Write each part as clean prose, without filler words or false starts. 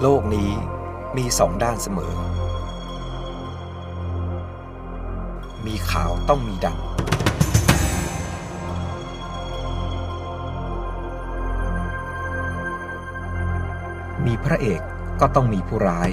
โลกนี้มีสองด้านเสมอมีขาวต้องมีดำมีพระเอกก็ต้องมีผู้ร้าย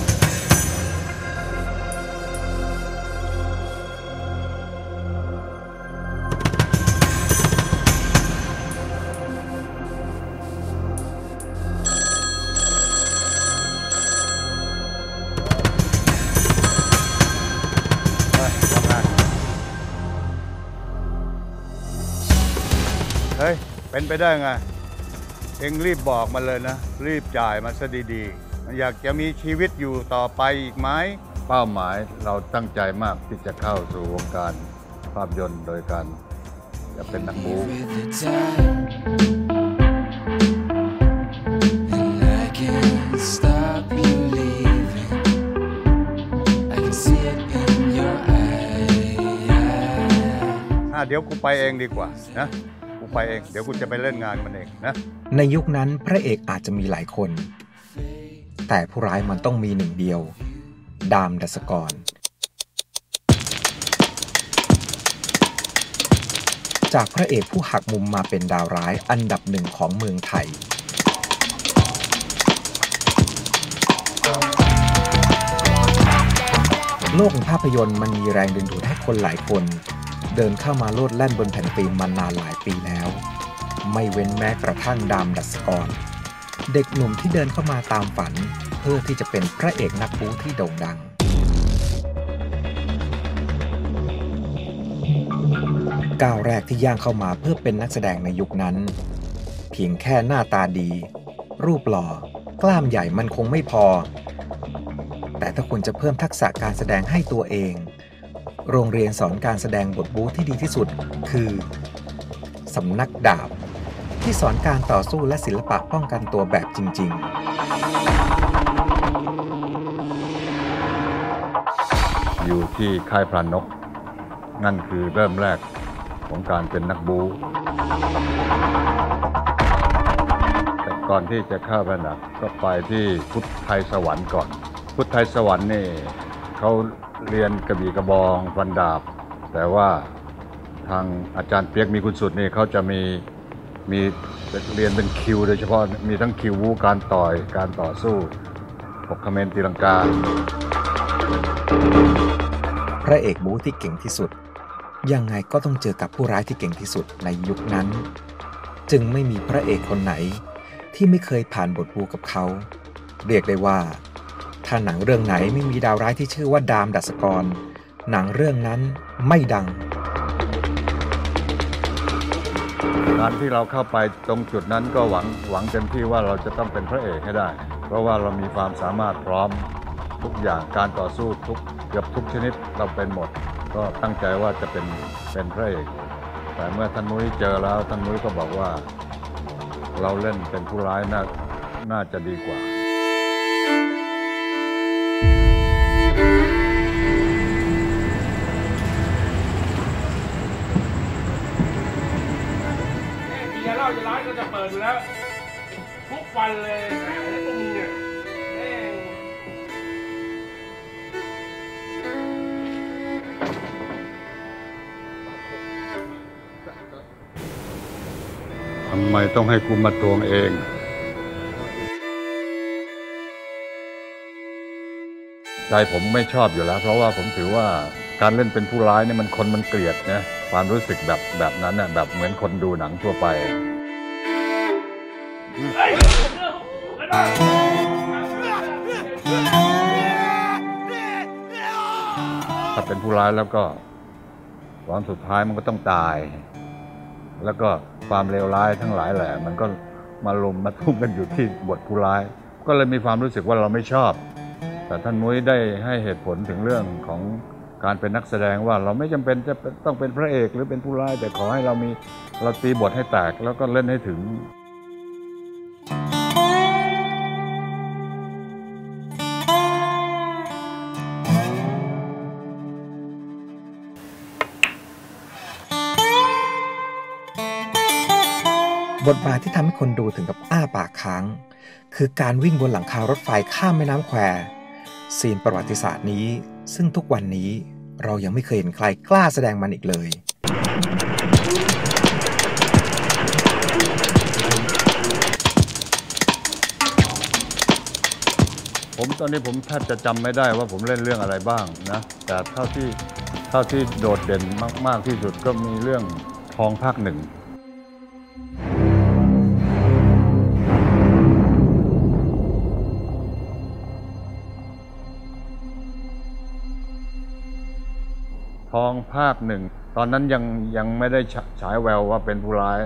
เฮ้ยเป็นไปได้ไงเอ็งรีบบอกมาเลยนะรีบจ่ายมาซะดีๆมันอยากจะมีชีวิตอยู่ต่อไปอีกไหมเป้าหมายเราตั้งใจมากที่จะเข้าสู่วงการภาพยนตร์โดยการจะเป็นนักบู๊เดี๋ยวกูไปเองดีกว่านะกูไปเองเดี๋ยวกูจะไปเล่นงานมันเองนะในยุคนั้นพระเอกอาจจะมีหลายคนแต่ผู้ร้ายมันต้องมีหนึ่งเดียวดามดัสกรจากพระเอกผู้หักมุมมาเป็นดาวร้ายอันดับหนึ่งของเมืองไทยโลกของภาพยนตร์มันมีแรงดึงดูดให้คนหลายคนเดินเข้ามาโลดแล่นบนแผ่นฟิล์มมานานหลายปีแล้วไม่เว้นแม้กระทั่งดามดัสกรเด็กหนุ่มที่เดินเข้ามาตามฝันเพื่อที่จะเป็นพระเอกนักบู๊ที่โด่งดังก้าวแรกที่ย่างเข้ามาเพื่อเป็นนักแสดงในยุคนั้นเพียงแค่หน้าตาดีรูปหล่อกล้ามใหญ่มันคงไม่พอแต่ถ้าคุณจะเพิ่มทักษะการแสดงให้ตัวเองโรงเรียนสอนการแสดงบทบู๊ที่ดีที่สุดคือสำนักดาบที่สอนการต่อสู้และศิลปะป้องกันตัวแบบจริงๆอยู่ที่ค่ายพรานนกนั่นคือเริ่มแรกของการเป็นนักบู๊แต่ก่อนที่จะเข้าพรานนกก็ไปที่พุทธไทยสวรรค์ก่อนพุทธไทยสวรรค์นี่เขาเรียนกระบี่กระบองฟันดาบแต่ว่าทางอาจารย์เปียกมีคุณสุดนี่เขาจะมีเรียนเป็นคิวโดยเฉพาะมีทั้งคิววูการต่อยการต่อสู้หกเขมรตีลังกาพระเอกบู๊ที่เก่งที่สุดยังไงก็ต้องเจอกับผู้ร้ายที่เก่งที่สุดในยุคนั้นจึงไม่มีพระเอกคนไหนที่ไม่เคยผ่านบทบู๊กับเขาเรียกได้ว่าถ้าหนังเรื่องไหนไม่มีดาวร้ายที่ชื่อว่าดามดัสกรหนังเรื่องนั้นไม่ดังการที่เราเข้าไปตรงจุดนั้นก็หวังเต็มที่ว่าเราจะต้องเป็นพระเอกให้ได้เพราะว่าเรามีความสามารถพร้อมทุกอย่างการต่อสู้เกือบทุกชนิดเราเป็นหมดก็ตั้งใจว่าจะเป็นพระเอกแต่เมื่อท่านนุ้ยเจอแล้วท่านนุ้ยก็บอกว่าเราเล่นเป็นผู้ร้ายน่าจะดีกว่าร้านก็จะเปิดอยู่แล้วทุกวันเลยแหมตรงนี้เนี่ยทำไมต้องให้กูมาตวงเองใจผมไม่ชอบอยู่แล้วเพราะว่าผมถือว่าการเล่นเป็นผู้ร้ายเนี่ยมันคนมันเกลียดนะความรู้สึกแบบนั้นน่ะแบบเหมือนคนดูหนังทั่วไปถ้าเป็นผู้ร้ายแล้วก็ตอนสุดท้ายมันก็ต้องตายแล้วก็ความเลวร้ายทั้งหลายแหละมันก็มาลุมมาทุ่มกันอยู่ที่บทผู้ร้ายก็เลยมีความรู้สึกว่าเราไม่ชอบแต่ท่านมุ้ยได้ให้เหตุผลถึงเรื่องของการเป็นนักแสดงว่าเราไม่จำเป็นจะต้องเป็นพระเอกหรือเป็นผู้ร้ายแต่ขอให้เราตีบทให้แตกแล้วก็เล่นให้ถึงบทบาทที่ทำให้คนดูถึงกับอ้าปากค้างคือการวิ่งบนหลังคารถไฟข้ามแม่น้ำแควซีนประวัติศาสตร์นี้ซึ่งทุกวันนี้เรายังไม่เคยเห็นใครกล้าแสดงมันอีกเลยตอนนี้ผมแทบจะจำไม่ได้ว่าผมเล่นเรื่องอะไรบ้างนะแต่เท่าที่โดดเด่นมากที่สุดก็มีเรื่องทองภาคหนึ่งทองภาคหนึ่งตอนนั้นยังไม่ได้ฉายแววว่าเป็นผู้ร้าย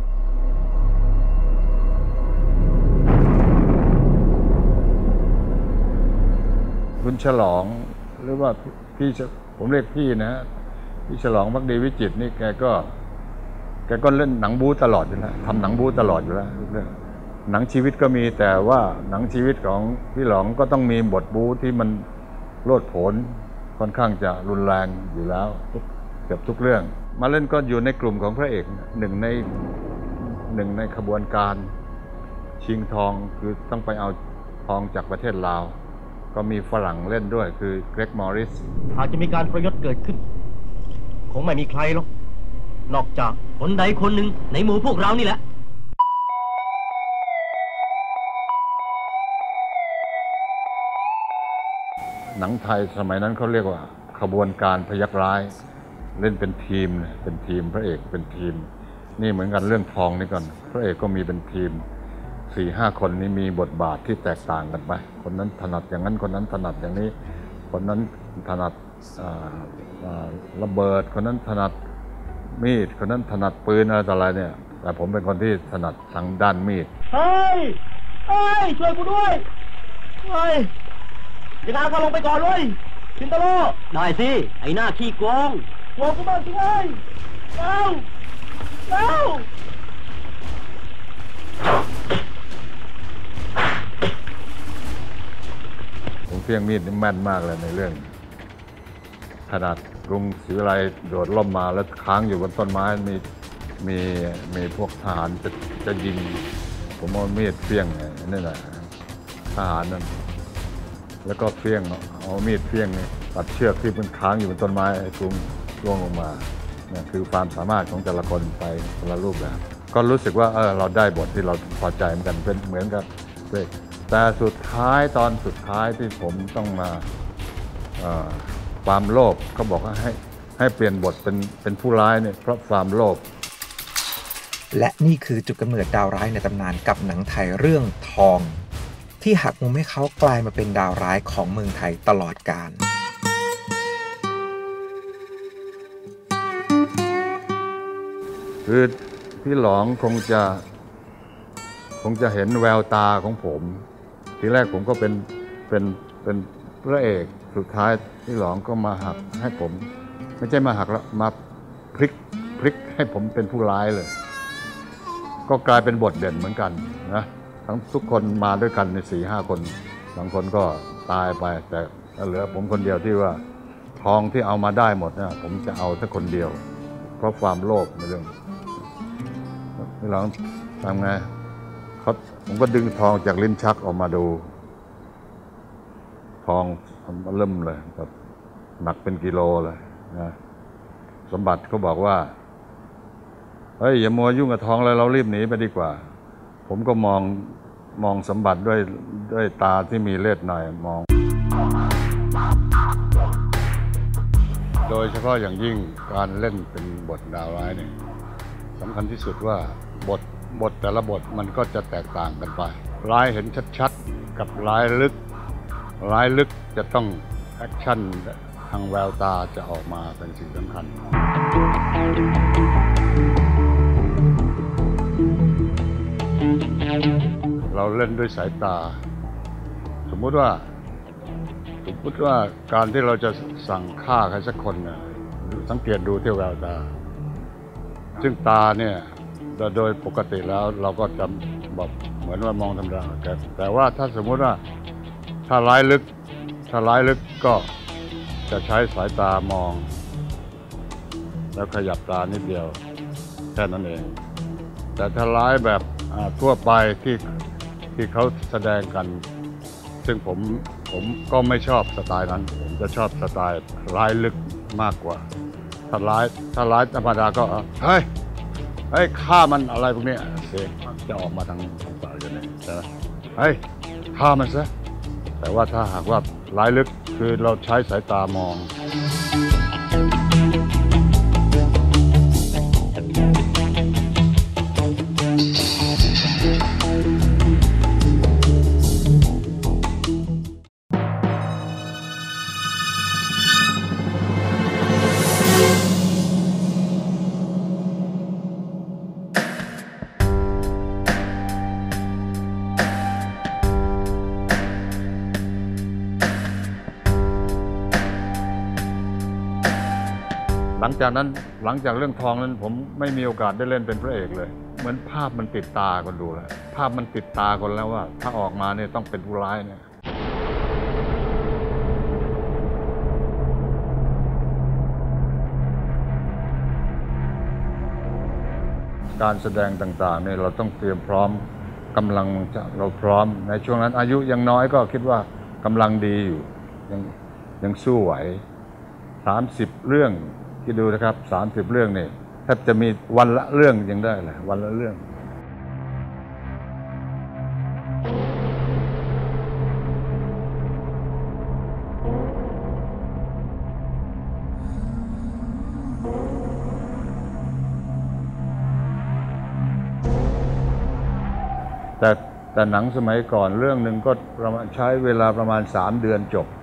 คุณฉลองหรือว่าพี่ผมเรียกพี่นะพี่ฉลองภักดีวิจิตรนี่แกก็เล่นหนังบู๊ตลอดอยู่แล้วทำหนังบู๊ตลอดอยู่แล้วหนังชีวิตก็มีแต่ว่าหนังชีวิตของพี่หลองก็ต้องมีบทบู๊ที่มันโลดโผนค่อนข้างจะรุนแรงอยู่แล้วเกือบทุกเรื่องมาเล่นก็อยู่ในกลุ่มของพระเอกหนึ่งในขบวนการชิงทองคือต้องไปเอาทองจากประเทศลาวก็มีฝรั่งเล่นด้วยคือเกรกมอริสหากจะมีการประยศเกิดขึ้นคงไม่มีใครหรอกนอกจากคนใดคนหนึ่งในหมู่พวกเรานี่แหละหนังไทยสมัยนั้นเขาเรียกว่าขบวนการพยัคฆ์ร้ายเล่นเป็นทีมพระเอกเป็นทีมนี่เหมือนกันเรื่องทองนี่ก่อนพระเอกก็มีเป็นทีม 4-5 คนนี้มีบทบาทที่แตกต่างกันไปคนนั้นถนัดอย่างนั้นคนนั้นถนัดอย่างนี้คนนั้นถนัดระเบิดคนนั้นถนัดมีดคนนั้นถนัดปืนอะไรต่ออะไรเนี่ยแต่ผมเป็นคนที่ถนัดทางด้านมีดเฮ้ยช่วยกูด้วยเฮ้ยอย่าพาเขาลงไปก่อนเลยชินตาโร่ได้สิไอ้หน้าขี้โกงกูมาสิเว้ยเร็วผมเพียงมีดนี่แม่นมากเลยในเรื่องขนาดกรุงศรีวิไลโดดล่มมาแล้วค้างอยู่บนต้นไม้มีพวกทหารจะยิงผมเอามีดเฟี้ยงนี่แหละทหารนั่นแล้วก็เฟี้ยงเอามีดเฟี้ยงตัดเชือกที่มันค้างอยู่บนต้นไม้กรุงร่วงลงมาเนี่ยคือความสามารถของแต่ละคนไปคนละรูปแบบก็รู้สึกว่าเราได้บทที่เราพอใจเหมือนกันเป็นเหมือนกับแต่สุดท้ายตอนสุดท้ายที่ผมต้องมาความโลภเขาบอกว่าให้เปลี่ยนบทเป็นผู้ร้ายเนี่ยเพราะความโลภและนี่คือจุดกำเนิดดาวร้ายในตำนานกับหนังไทยเรื่องทองที่หักมุมให้เขากลายมาเป็นดาวร้ายของเมืองไทยตลอดกาลคือพี่หลองคงจะเห็นแววตาของผมทีแรกผมก็เป็นพระเอกสุดท้ายพี่หลองก็มาหักให้ผมไม่ใช่มาหักแล้วมาพลิกให้ผมเป็นผู้ร้ายเลยก็กลายเป็นบทเด่นเหมือนกันนะทั้งทุกคนมาด้วยกันใน 4-5 คนบางคนก็ตายไปแต่เหลือผมคนเดียวที่ว่าทองที่เอามาได้หมดนะผมจะเอาแค่คนเดียวเพราะความโลภในเรื่องพี่หลองทำไงผมก็ดึงทองจากลิ้นชักออกมาดูทองเริ่มเลยแบบหนักเป็นกิโลเลยนะสมบัติเขาบอกว่าเฮ้ยอย่ามัวยุ่งกับทองเลยเรารีบหนีไปดีกว่าผมก็มองสมบัติด้วยตาที่มีเลือดหน่อยมองโดยเฉพาะอย่างยิ่งการเล่นเป็นบทดาวร้ายเนี่ยสำคัญที่สุดว่าบทแต่ละบทมันก็จะแตกต่างกันไปร้ายเห็นชัดๆกับร้ายลึกจะต้องแอคชั่นทางแววตาจะออกมาเป็นสิ่งสำคัญเราเล่นด้วยสายตาสมมุติว่าการที่เราจะสั่งฆ่าใครสักคนเนี่ยสังเกตดูที่แววตาซึ่งตาเนี่ยโดยปกติแล้วเราก็จะแบบเหมือนว่ามองธรรมดาแต่ว่าถ้าสมมุติว่าถ้าร้ายลึกก็จะใช้สายตามองแล้วขยับตานิดเดียวแค่นั้นเองแต่ถ้าร้ายแบบทั่วไปที่เขาแสดงกัน ซึ่งผมก็ไม่ชอบสไตล์นั้นผมจะชอบสไตล์ร้ายลึกมากกว่าถ้าร้ายธรรมดาก็เฮ้ยฆ่ามันอะไรพวกนี้เสียงจะออกมาทางปากกันเลยใช่ไหมเฮ้ยฆ่ามันซะแต่ว่าถ้าหากว่าร้ายลึกคือเราใช้สายตามองหลังจากเรื่องทองนั้นผมไม่มีโอกาสได้เล่นเป็นพระเอกเลยเหมือนภาพมันติดตาคนดูแล้วภาพมันติดตาคนแล้วว่าถ้าออกมาเนี่ยต้องเป็นผู้ร้ายเนี่ยการแสดงต่างๆเนี่ยเราต้องเตรียมพร้อมกำลังเราพร้อมในช่วงนั้นอายุยังน้อยก็คิดว่ากำลังดีอยู่ยังสู้ไหว30 เรื่องคิดดูนะครับ30 เรื่องนี่แทบจะมีวันละเรื่องยังได้เลยวันละเรื่องแต่หนังสมัยก่อนเรื่องหนึ่งก็ใช้เวลาประมาณ3 เดือนจบ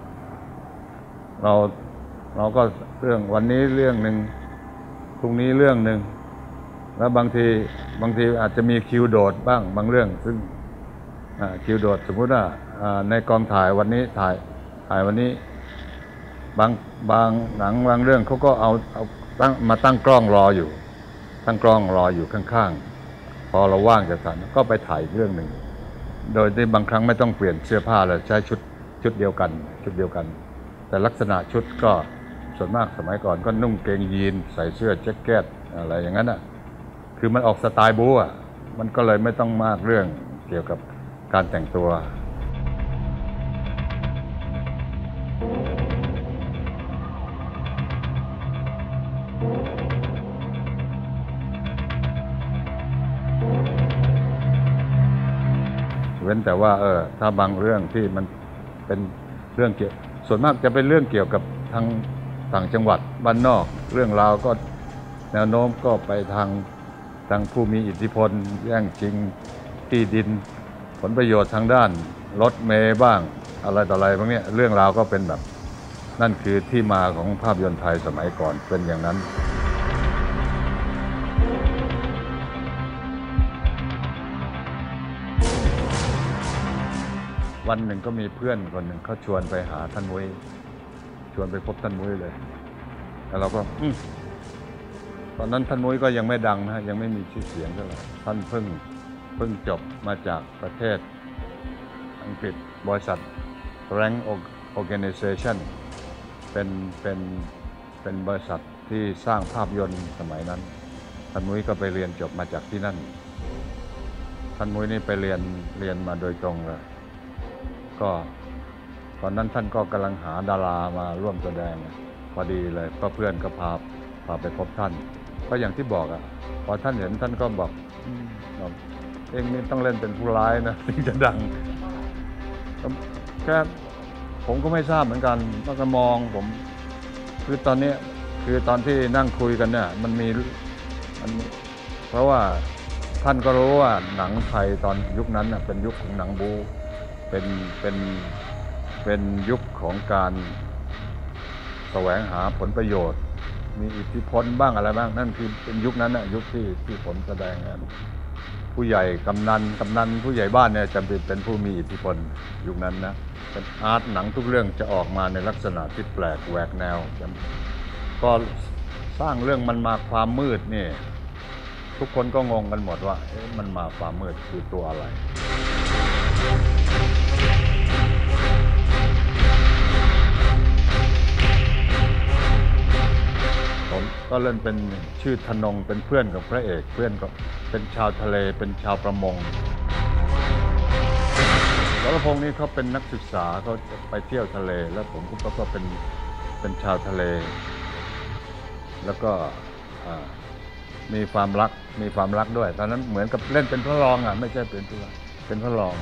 เราก็เรื่องวันนี้เรื่องหนึ่งพรุ่งนี้เรื่องหนึ่งแล้วบางทีอาจจะมีคิวโดดบ้างบางเรื่องซึ่งคิวโดดสมมุติว่าในกองถ่ายวันนี้ถ่ายวันนี้บางหนังบางเรื่องเขาก็เอาตั้งกล้องรออยู่ข้างๆพอเราว่างจากถ่ายก็ไปถ่ายเรื่องหนึ่งโดยที่บางครั้งไม่ต้องเปลี่ยนเสื้อผ้าเลยใช้ชุดเดียวกันแต่ลักษณะชุดก็ส่วนมากสมัยก่อนก็นุ่งเกงยีนใส่เสื้อแจ็คเก็ตอะไรอย่างนั้นคือมันออกสไตล์บู๊มันก็เลยไม่ต้องมากเรื่องเกี่ยวกับการแต่งตัวเว้นแต่ว่าถ้าบางเรื่องที่มันเป็นเรื่องส่วนมากจะเป็นเรื่องเกี่ยวกับทางต่างจังหวัดบ้านนอกเรื่องราวก็แนวโน้มก็ไปทางผู้มีอิทธิพลแย่งชิงที่ดินผลประโยชน์ทางด้านรถเมล์บ้างอะไรต่ออะไรพวกนี้เรื่องราวก็เป็นแบบนั่นคือที่มาของภาพยนตร์ไทยสมัยก่อนเป็นอย่างนั้นวันหนึ่งก็มีเพื่อนคนหนึ่งเขาชวนไปหาท่านมุ้ยชวนไปพบท่านมุ้ยเลยแล้วเราก็ตอนนั้นท่านมุ้ยก็ยังไม่ดังนะยังไม่มีชื่อเสียงเท่าไหร่ท่านเพิ่งจบมาจากประเทศอังกฤษบริษัท Rank Organization เป็นบริษัทที่สร้างภาพยนตร์สมัยนั้นท่านมุ้ยก็ไปเรียนจบมาจากที่นั่นท่านมุ้ยนี่ไปเรียนมาโดยตรงเลยก็ตอนนั้นท่านก็กำลังหาดารามาร่วมแสดงพอดีเลยก็เพื่อนก็พาไปพบท่านก็อย่างที่บอกพอท่านเห็นท่านก็บอกเองนี่ต้องเล่นเป็นผู้ร้ายนะถึงจะดังแค่ผมก็ไม่ทราบเหมือนกันต้องมองผมคือตอนที่นั่งคุยกันเนี่ยมันเพราะว่าท่านก็รู้ว่าหนังไทยตอนยุคนั้นเป็นยุคของหนังบู๊เป็นยุคของการแสวงหาผลประโยชน์มีอิทธิพลบ้างอะไรบ้างนั่นคือเป็นยุคนั้นยุคที่ผมแสดงผู้ใหญ่กำนันผู้ใหญ่บ้านเนี่ยจะเป็นผู้มีอิทธิพลยุคนั้นนะเป็นอาร์ตหนังทุกเรื่องจะออกมาในลักษณะที่แปลกแหวกแนวก็สร้างเรื่องมันมาความมืดนี่ทุกคนก็งงกันหมดว่ามันมาความมืดคือตัวอะไรผมก็เล่นเป็นชื่อธนงเป็นเพื่อนกับพระเอกเพื่อนก็เป็นชาวทะเลเป็นชาวประมงสรพงษ์นี่เขาเป็นนักศึกษาเขาจะไปเที่ยวทะเลแล้วผมก็เป็นชาวทะเล แล้วก็มีความรักด้วยตอนนั้นเหมือนกับเล่นเป็นพระรองไม่ใช่เป็นตัวเป็นพระรอง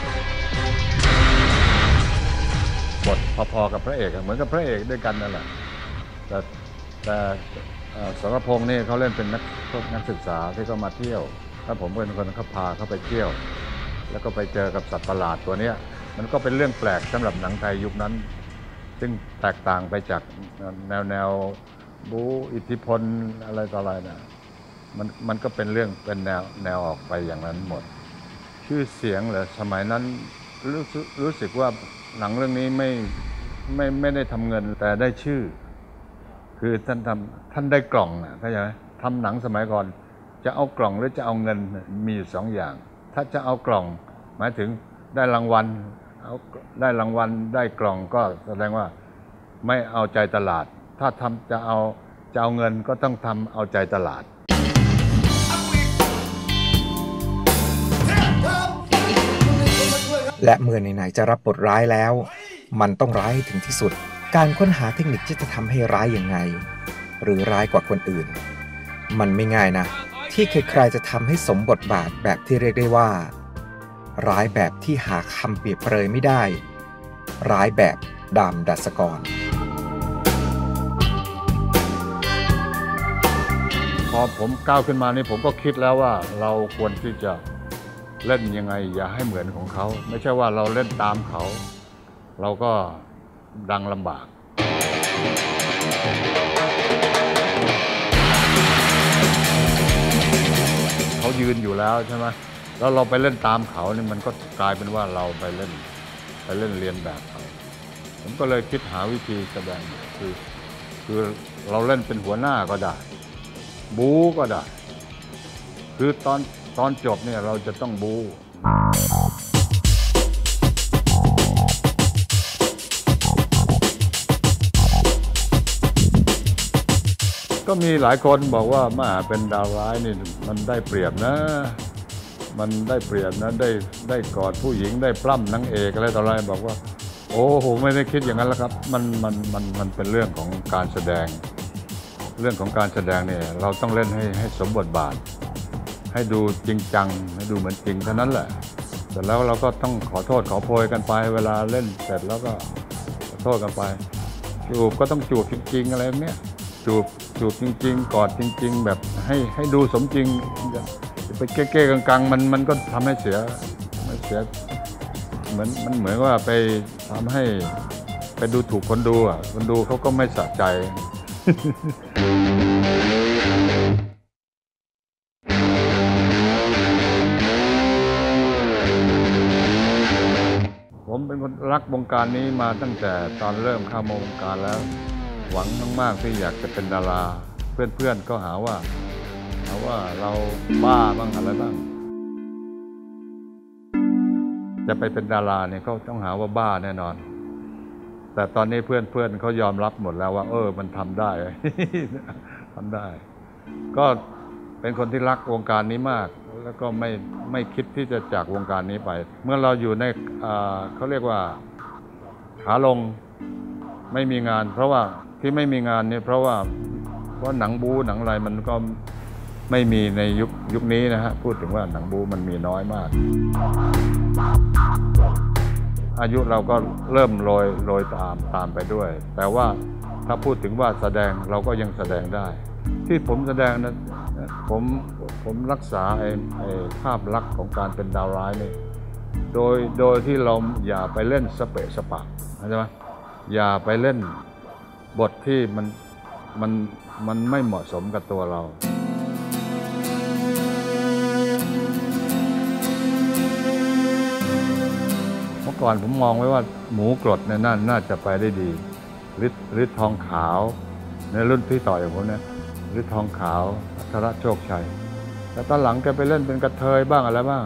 บทพอๆกับพระเอกเหมือนกับพระเอกด้วยกันนั่นแหละแต่สรพงษ์นี่เขาเล่นเป็นนักศึกษาที่เขามาเที่ยวถ้าผมเป็นคนเขาพาเขาไปเที่ยวแล้วก็ไปเจอกับสัตว์ประหลาดตัวนี้มันก็เป็นเรื่องแปลกสำหรับหนังไทยยุคนั้นซึ่งแตกต่างไปจากแนวบู๊อิทธิพลอะไรต่ออะไรนะมันก็เป็นเรื่องเป็นแนวออกไปอย่างนั้นหมดชื่อเสียงเหรอสมัยนั้นรู้สึกว่าหนังเรื่องนี้ไม่ได้ทำเงินแต่ได้ชื่อคือท่านได้กล่องเข้าใจไหมทำหนังสมัยก่อนจะเอากล่องหรือจะเอาเงินมีอยู่2 อย่างถ้าจะเอากล่องหมายถึงได้รางวัลได้รางวัลได้กล่องก็แสดงว่าไม่เอาใจตลาดถ้าจะเอาเงินก็ต้องทำเอาใจตลาดและเมื่อไหนๆจะรับบทร้ายแล้วมันต้องร้ายให้ถึงที่สุดการค้นหาเทคนิคที่จะทำให้ร้ายยังไงหรือร้ายกว่าคนอื่นมันไม่ง่ายนะที่ใครๆจะทำให้สมบทบาทแบบที่เรียกได้ว่าร้ายแบบที่หาคำเปรียบเปรยไม่ได้ร้ายแบบดำดัสกรพอผมก้าวขึ้นมานี่ผมก็คิดแล้วว่าเราควรที่จะเล่นยังไงอย่าให้เหมือนของเขาไม่ใช่ว่าเราเล่นตามเขาเราก็ดังลำบากเขายืนอยู่แล้วใช่ไหมแล้วเราไปเล่นตามเขานี่มันก็กลายเป็นว่าเราไปเล่นเรียนแบบเขาผมก็เลยคิดหาวิธีแสดงคือเราเล่นเป็นหัวหน้าก็ได้บู๊ก็ได้คือตอนจบเนี่ยเราจะต้องบู๊ก็มีหลายคนบอกว่ามาเป็นดาวร้ายนี่มันได้เปรียบนะได้กอดผู้หญิงได้ปล้ำนางเอกอะไรต่ออะไรบอกว่าโอ้โหไม่ได้คิดอย่างนั้นแล้วครับมันเป็นเรื่องของการแสดงเรื่องของการแสดงเนี่ยเราต้องเล่นให้สมบทบาทให้ดูจริงจังให้ดูเหมือนจริงเท่านั้นแหละเสร็จแล้วเราก็ต้องขอโทษขอโพยกันไปเวลาเล่นเสร็จแล้วก็ขอโทษกันไปจูบก็ต้องจูบจริงๆอะไรแบบนี้จูบจริงๆกอดจริงๆแบบให้ดูสมจริงไปเก้ๆกังๆมันก็ทำให้เสียเหมือนว่าไปทำให้ไปดูถูกคนดูคนดูเขาก็ไม่สะใจ ผมเป็นคนรักวงการนี้มาตั้งแต่ตอนเริ่มเข้าวงการแล้วหวังมากๆที่อยากจะเป็นดาราเพื่อนๆก็หาว่าเราบ้าบ้างอะไรบ้างจะไปเป็นดาราเนี่ยเขาต้องหาว่าบ้าแน่นอนแต่ตอนนี้เพื่อนเขายอมรับหมดแล้วว่ามันทำได้ ทำได้ก็เป็นคนที่รักวงการนี้มากแล้วก็ไม่คิดที่จะจากวงการนี้ไปเมื่อเราอยู่ในเขาเรียกว่าขาลงไม่มีงานเพราะว่าที่ไม่มีงานเนี่ยเพราะหนังบู๊หนังอะไรมันก็ไม่มีในยุคนี้นะฮะพูดถึงว่าหนังบู๊มันมีน้อยมากอายุเราก็เริ่มโรยตามไปด้วยแต่ว่าถ้าพูดถึงว่าแสดงเราก็ยังแสดงได้ที่ผมแสดงนะผมรักษาไอ้ภาพลักษณ์ของการเป็นดาวร้ายนี่โดยที่เราอย่าไปเล่นสเปะสปะใช่ไหมอย่าไปเล่นบทที่มันไม่เหมาะสมกับตัวเราเมื่อก่อนผมมองไว้ว่าหมูกรดเนี่ยน่าจะไปได้ดีฤทธิ์ทองขาวในรุ่นที่ต่ออย่างผมเนี่ยฤทธิ์ทองขาวอัครโชคชัยแต่ตอนหลังแกไปเล่นเป็นกระเทยบ้างอะไรบ้าง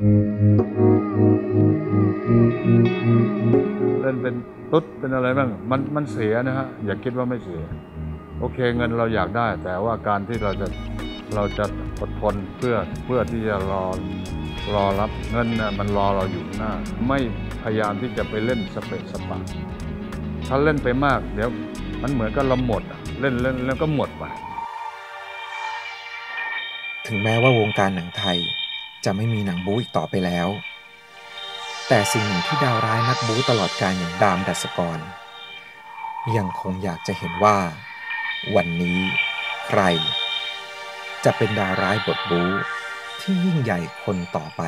เล่นเป็นตุ๊ดเป็นอะไรบ้างมันเสียนะฮะอย่าคิดว่าไม่เสียโอเคเงินเราอยากได้แต่ว่าการที่เราจะเราจะอดทนเพื่อที่จะรอรับเงินนะมันรอเราอยู่หน้าไม่พยายามที่จะไปเล่นสเปะสปะถ้าเล่นไปมากเดี๋ยวมันเหมือนกับเราหมดเล่นแล้วก็หมดไปถึงแม้ว่าวงการหนังไทยจะไม่มีหนังบู๊อีกต่อไปแล้ว แต่สิ่งหนึ่งที่ดาวร้ายนักบู๊ตลอดกาลอย่างดามดัชกรยังคงอยากจะเห็นว่าวันนี้ใครจะเป็นดาวร้ายบทบู๊ที่ยิ่งใหญ่คนต่อไป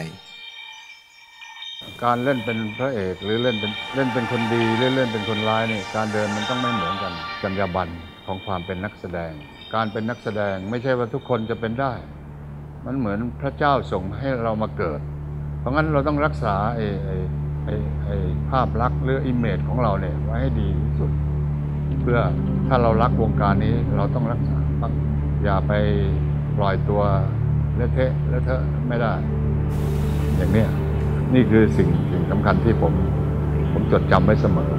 การเล่นเป็นพระเอกหรือเล่นเป็นคนดีหรือเล่นเป็นคนร้ายนี่การเดินมันต้องไม่เหมือนกันจรรยาบรรณของความเป็นนักแสดงการเป็นนักแสดงไม่ใช่ว่าทุกคนจะเป็นได้มันเหมือนพระเจ้าส่งให้เรามาเกิดเพราะงั้นเราต้องรักษาภาพลักษณ์หรืออิมเมจของเราเนี่ยไว้ให้ดีที่สุดเพื่อถ้าเรารักวงการนี้เราต้องรักษาอย่าไปปล่อยตัวเลอะเทอะไม่ได้อย่างนี้นี่คือสิ่งสำคัญที่ผมจดจำไว้เสมอ